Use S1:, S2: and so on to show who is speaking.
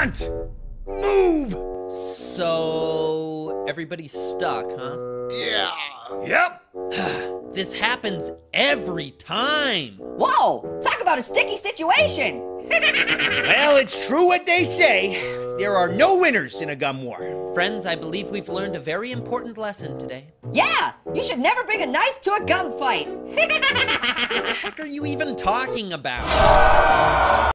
S1: want? Move!
S2: So, everybody's stuck, huh?
S1: Yeah. Yep.
S2: This happens every time.
S3: Whoa! Talk about a sticky situation!
S1: Well, it's true what they say. There are no winners in a gum war.
S2: Friends, I believe we've learned a very important lesson today.
S3: Yeah! You should never bring a knife to a gunfight!
S2: What the heck are you even talking about?